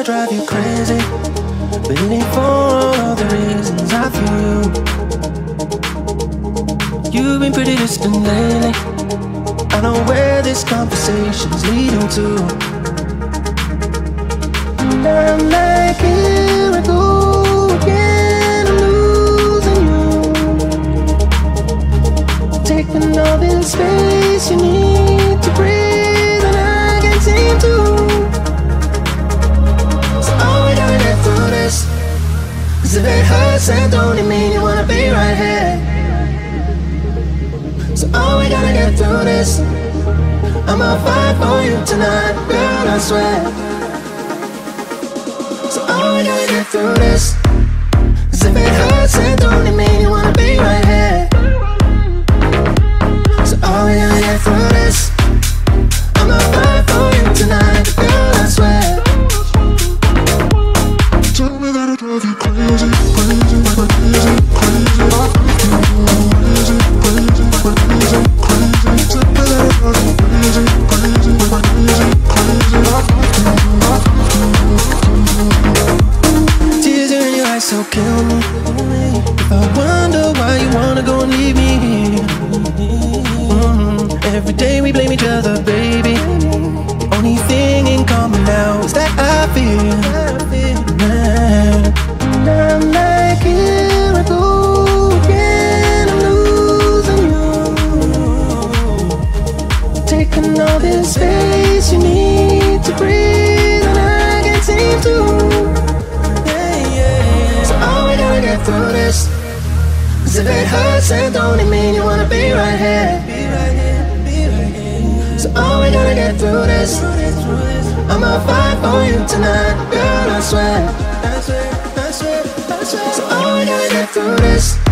drive you crazy, but it ain't for all the reasons I feel. You've been pretty distant lately. I know where this conversation's leading to. And I'm like, here I go again, I'm losing you. Taking all this space you need to breathe, and I can't seem to. So all we gotta get through this. 'Cause if it hurts, that don't mean you wanna be right here. So all we gotta get through this. I'ma fight for you tonight, girl, I swear. So all we gotta get through this. 'Cause if it hurts, that don't mean you wanna be right here. So all we gotta get through this. I'ma fight for you tonight, girl, I swear. Tell me that I drive you crazy, crazy, crazy, crazy, crazy, crazy, crazy, crazy. Tell me that I drive you crazy, crazy, crazy, crazy. Tears are in your eyes, so kill me. If I wonder why you wanna go and leave me here. Every day we blame each other, baby. Only thing in common now is that I feel. I'm like, here I go again, I'm losing you. Taking all this space you need to breathe, and I can't seem to. So all we gotta get through this. 'Cause if it hurts, that don't mean you wanna be right here. So all we gotta get through this. I'ma fight for you tonight, girl, I swear. So all we gotta get through this.